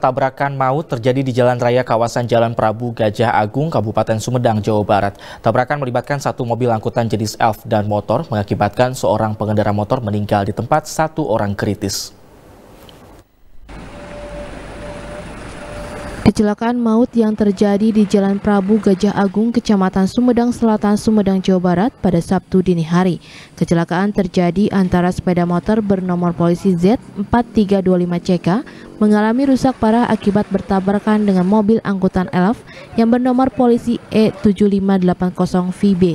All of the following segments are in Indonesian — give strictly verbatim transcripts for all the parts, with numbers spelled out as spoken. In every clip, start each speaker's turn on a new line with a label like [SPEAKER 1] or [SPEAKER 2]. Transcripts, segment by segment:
[SPEAKER 1] Tabrakan maut terjadi di Jalan Raya kawasan Jalan Prabu Gajah Agung, Kabupaten Sumedang, Jawa Barat. Tabrakan melibatkan satu mobil angkutan jenis Elf dan motor, mengakibatkan seorang pengendara motor meninggal di tempat, satu orang kritis.
[SPEAKER 2] Kecelakaan maut yang terjadi di Jalan Prabu Gajah Agung, Kecamatan Sumedang Selatan, Sumedang, Jawa Barat pada Sabtu dini hari. Kecelakaan terjadi antara sepeda motor bernomor polisi Z empat tiga dua lima C K mengalami rusak parah akibat bertabrakan dengan mobil angkutan Elf yang bernomor polisi E tujuh lima delapan nol V B.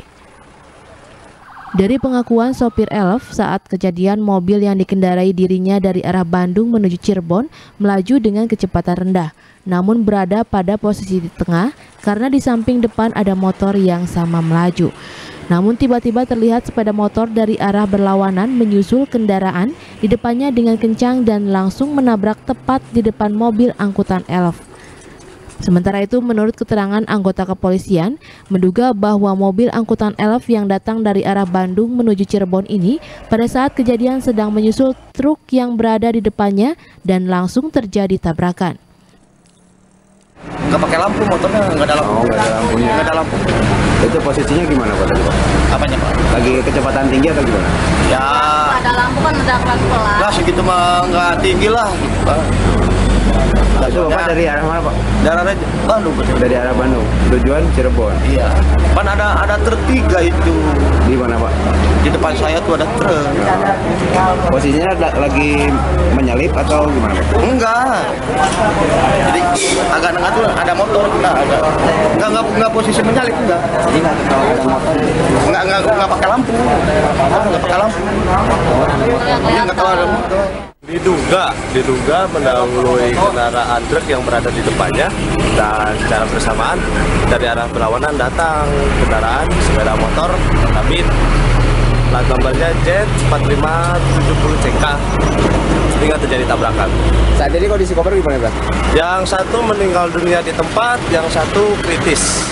[SPEAKER 2] Dari pengakuan sopir Elf, saat kejadian mobil yang dikendarai dirinya dari arah Bandung menuju Cirebon melaju dengan kecepatan rendah, namun berada pada posisi di tengah karena di samping depan ada motor yang sama melaju. Namun tiba-tiba terlihat sepeda motor dari arah berlawanan menyusul kendaraan di depannya dengan kencang dan langsung menabrak tepat di depan mobil angkutan Elf. Sementara itu, menurut keterangan anggota kepolisian, menduga bahwa mobil angkutan Elf yang datang dari arah Bandung menuju Cirebon ini pada saat kejadian sedang menyusul truk yang berada di depannya dan langsung terjadi tabrakan.
[SPEAKER 3] Nggak pakai lampu motornya, nggak ada lampu.
[SPEAKER 4] Oh, nggak ada lampunya.
[SPEAKER 3] Nggak ada lampu.
[SPEAKER 4] Itu posisinya gimana Pak tadi Pak?
[SPEAKER 3] Apanya Pak?
[SPEAKER 4] Lagi kecepatan tinggi atau gimana?
[SPEAKER 3] Ya.
[SPEAKER 5] Ada lampu kan udah pelan-pelan.
[SPEAKER 3] Lah segitu mah nggak tinggi lah. Gitu, Pak.
[SPEAKER 4] Itu Bapak dari arah mana Pak?
[SPEAKER 3] Dari arah Bandung.
[SPEAKER 4] Dari arah Bandung. Tujuan Cirebon.
[SPEAKER 3] Iya. Kan ada ada truk tiga itu.
[SPEAKER 4] Di mana Pak?
[SPEAKER 3] Di depan saya tuh ada truk.
[SPEAKER 4] Posisinya lagi menyalip atau gimana Pak?
[SPEAKER 3] Enggak. Jadi agak nengah tuh ada motor, enggak ada. Enggak enggak enggak posisi menyalip enggak. Jadi enggak tahu ada motor. Enggak enggak enggak pakai lampu. Enggak pakai lampu. Iya enggak tahu ada motor.
[SPEAKER 6] Diduga, diduga mendahului kendaraan truk yang berada di depannya dan secara bersamaan dari arah berlawanan datang kendaraan sepeda motor tapi plat nomornya Z empat lima tujuh nol C K sehingga terjadi tabrakan.
[SPEAKER 4] Saat ini kondisi koper gimana Pak?
[SPEAKER 6] Yang satu meninggal dunia di tempat, yang satu kritis.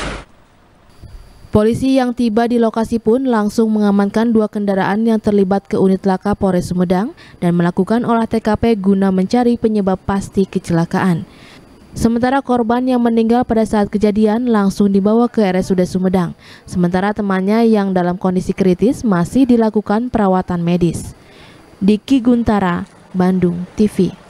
[SPEAKER 2] Polisi yang tiba di lokasi pun langsung mengamankan dua kendaraan yang terlibat ke unit laka Polres Sumedang dan melakukan olah T K P guna mencari penyebab pasti kecelakaan. Sementara korban yang meninggal pada saat kejadian langsung dibawa ke R S U D Sumedang, sementara temannya yang dalam kondisi kritis masih dilakukan perawatan medis. Diki Guntara, Bandung T V.